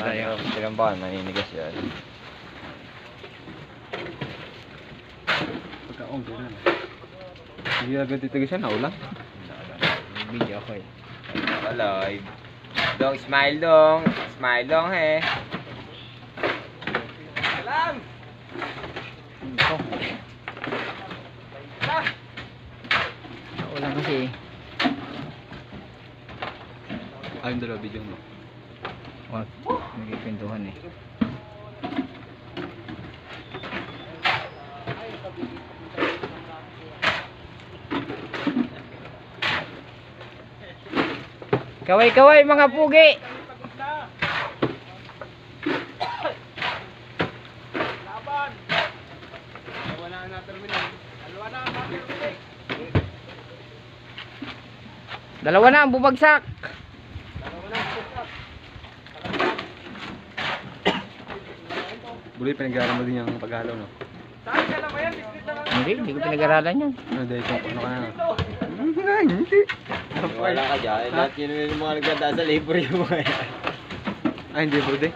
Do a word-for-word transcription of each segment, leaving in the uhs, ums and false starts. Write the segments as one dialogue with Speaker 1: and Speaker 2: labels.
Speaker 1: tayo.
Speaker 2: Tinampakan, maninigas yan.
Speaker 3: Pagkaong gano'n. Hindi agad titigas yan, naulan.
Speaker 1: Video ako eh.
Speaker 2: Aloy. Dong, smile dong. Smile dong he. Salam!
Speaker 1: Ito. Ulan kasi.
Speaker 3: Ayun dalawa, video mo.
Speaker 1: Wag. Nagkikwentuhan eh. Kaway-kaway mga pugi.
Speaker 3: Laban! Dalawa na na terminal. Dalawa na na terminal.
Speaker 1: Dalawa na ang bumagsak.
Speaker 3: Dalawa na bumagsak. Buli, pinag-aaral mo din yung paghalo, no? Saan ka naman yan?
Speaker 1: Hindi, hindi ko pinag-aralan yan.
Speaker 3: Ano, dahil kung ano ka na. Hindi.
Speaker 2: Wala ka dyan. Lahat yun yung mga nagkanda sa labor yung mga yan.
Speaker 3: Ay, hindi bro, de.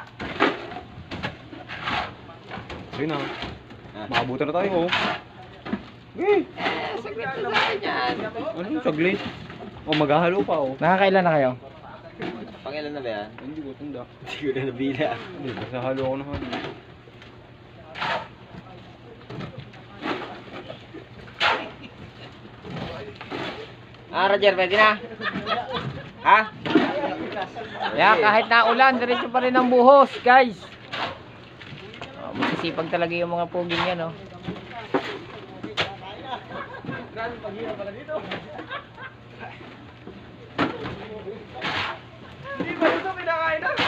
Speaker 3: Sige na. Makabuta na tayo, oh. Eh,
Speaker 1: Saglit na sa akin yan.
Speaker 3: ano, saglit. Oh, maghahalo pa, oh.
Speaker 1: Nakakailan na kayo?
Speaker 2: Pangilan na ba yan?
Speaker 3: Hindi ko tanda.
Speaker 2: Hindi ko na nabila.
Speaker 3: Hindi, basta halo ako na halo.
Speaker 2: Ah, Roger, pwede na? Ha?
Speaker 1: Yeah, kahit na ulan, diretso pa rin ang buhos, guys. Oh, masisipag talaga yung mga puging yan, oh.
Speaker 3: Hindi ba ito pinakain na?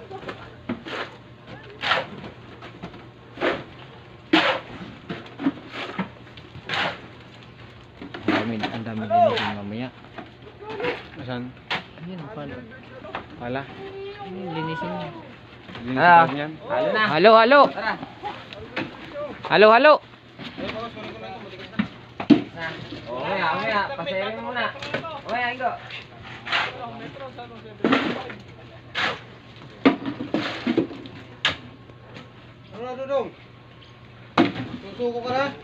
Speaker 1: Ang dami, ang dami din mamaya.
Speaker 3: Asan?
Speaker 1: Ayun, pala.
Speaker 3: Pala.
Speaker 1: Ayun, linisin niya.
Speaker 3: Linis
Speaker 1: Ah.
Speaker 3: pa yan.
Speaker 2: Halo na.
Speaker 1: Halo, halo.
Speaker 2: Tara.
Speaker 1: Halo, halo.
Speaker 2: Na. O, maya, maya. Pasayarin mo muna. O, maya, Igo.
Speaker 3: Ano na, Dudong? Susuko ka na?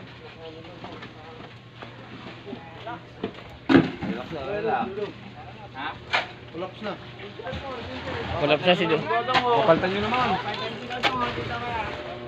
Speaker 2: Relax na, relax.
Speaker 3: Ha? Collapse na.
Speaker 1: Kulap siya si Do.
Speaker 3: Kapaltan nyo naman.